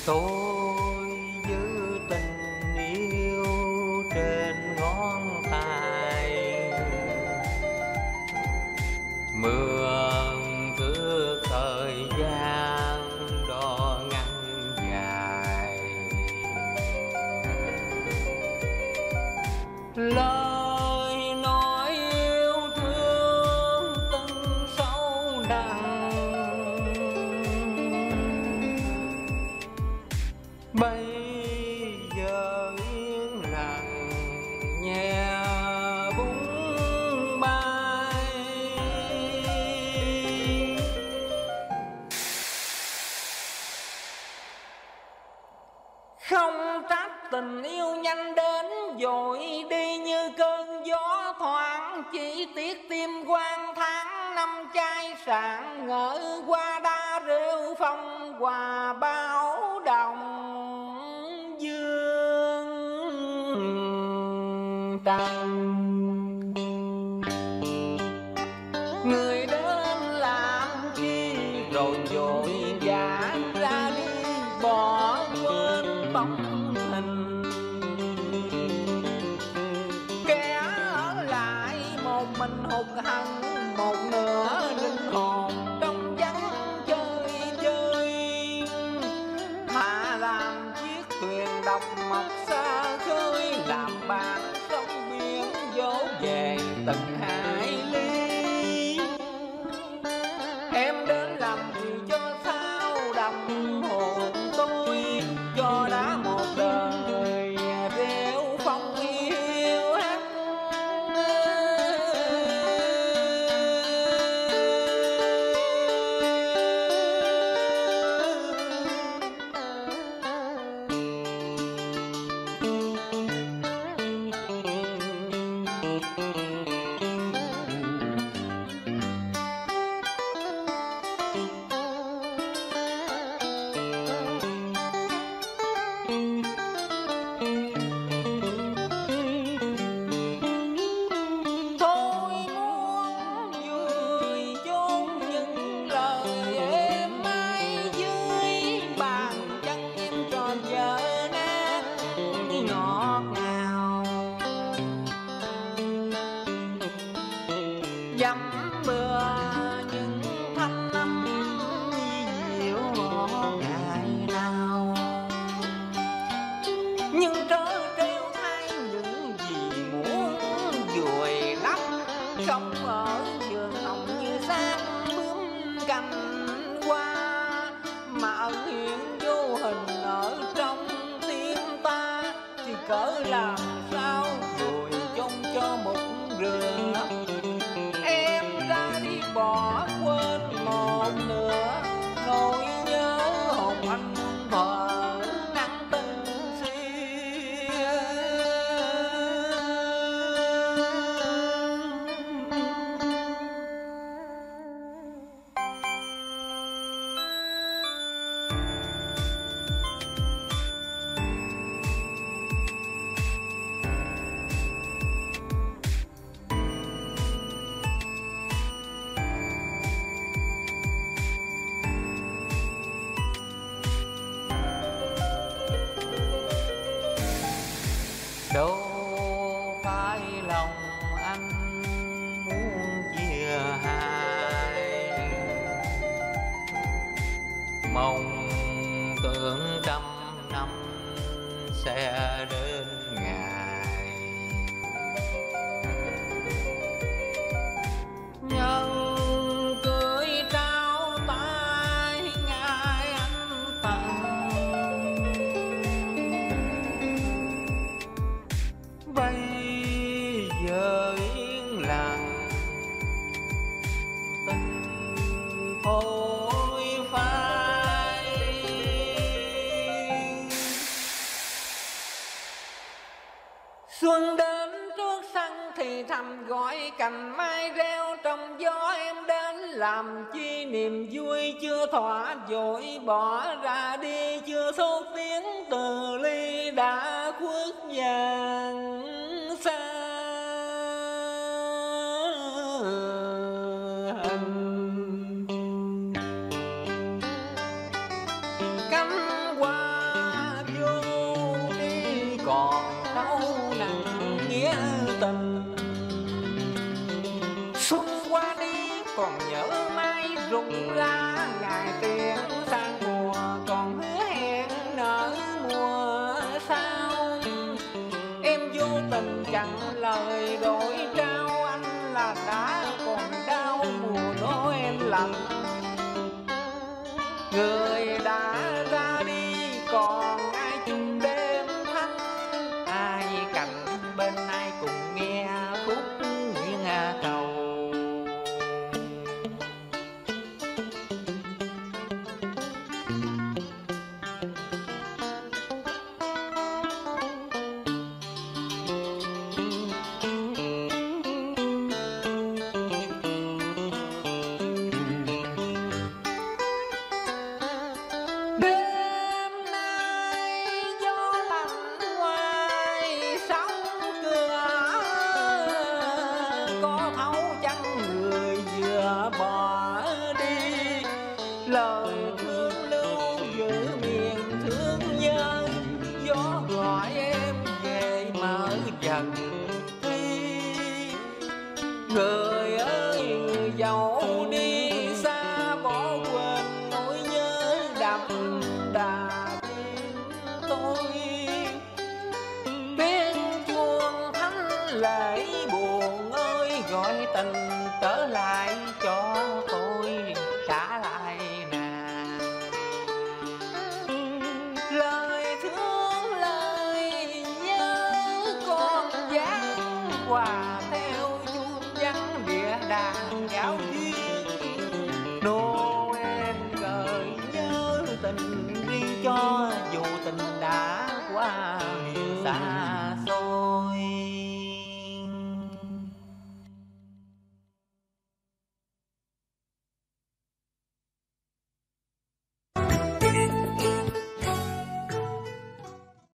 Tôi giữ tình yêu trên ngón tay, mượn thước thời gian đo ngắn dài. Lời nói yêu thương từng sâu đậm, bây giờ yên lặng nhẹ búng bay. Không trách tình yêu nhanh đến vội đi như cơn gió thoảng, chỉ tiếc tim quang tháng năm chai sạn ngỡ qua đá rêu phong hòa báo đồng dương trần. Người đến làm chi rồi vội vã ra đi, bỏ quên bóng hình. Kẻ ở lại một mình hụt hẫng, một nửa linh hồn trong vắng chơi chơi. Thà làm chiếc thuyền độc mộc xa khơi, làm bạn sông biển dỗ về từng hải ly. Em đến làm gì cho sao đắm hồn tôi, cho đã một đời rêu phong yêu hát. Dăm bữa những thanh âm dịu ngọt ngày nào, nhưng trớ trêu thay những gì muốn vùi lấp. Không ở vườn hồng như xác bướm cành hoa, mà ẩn hiện vô hình ở trong tim ta. Thì cỡ làm sao rồi trông cho một rửa, bỏ quên một nửa nỗi nhớ hồn anh thờ nắng tình xuyên. Đâu phải lòng anh muốn chia hai, mong tưởng trăm năm sẽ đến ngày. Nhân cưới trao tay ngài anh tặng, bây giờ yên lặng tình phôi phai. Xuân đến trước sân thì thầm gọi cành mai reo trong gió. Em đến làm chi niềm vui chưa thỏa, vội bỏ ra đi chưa thốt tiếng từ ly đã khuất vàng xa. Cánh hoa còn đâu nặng nghĩa tình. Xuân qua đi còn nhớ mai rụng lá, ngày tiền sang mùa còn hứa hẹn nở mùa sau. Em vô tình chẳng lời đổi trao, anh là đã còn đau mùa Noel lạnh. Người đã ra đi còn ai chung đêm thanh, ai cạnh bên ai cùng nghe khúc Nguyện Cầu. Bỏ đi lời thương lưu giữ miền thương nhớ, gió gọi em về mở dần đi. Người ơi người dẫu đi xa, bỏ quên nỗi nhớ đậm đà tim tôi. Tiếng chuông thánh lễ buồn ơi, gọi tình trở lại cho tôi, trả lại nàng. Lời thương lời nhớ con dáng quà theo chuông vắng địa đàn giáo.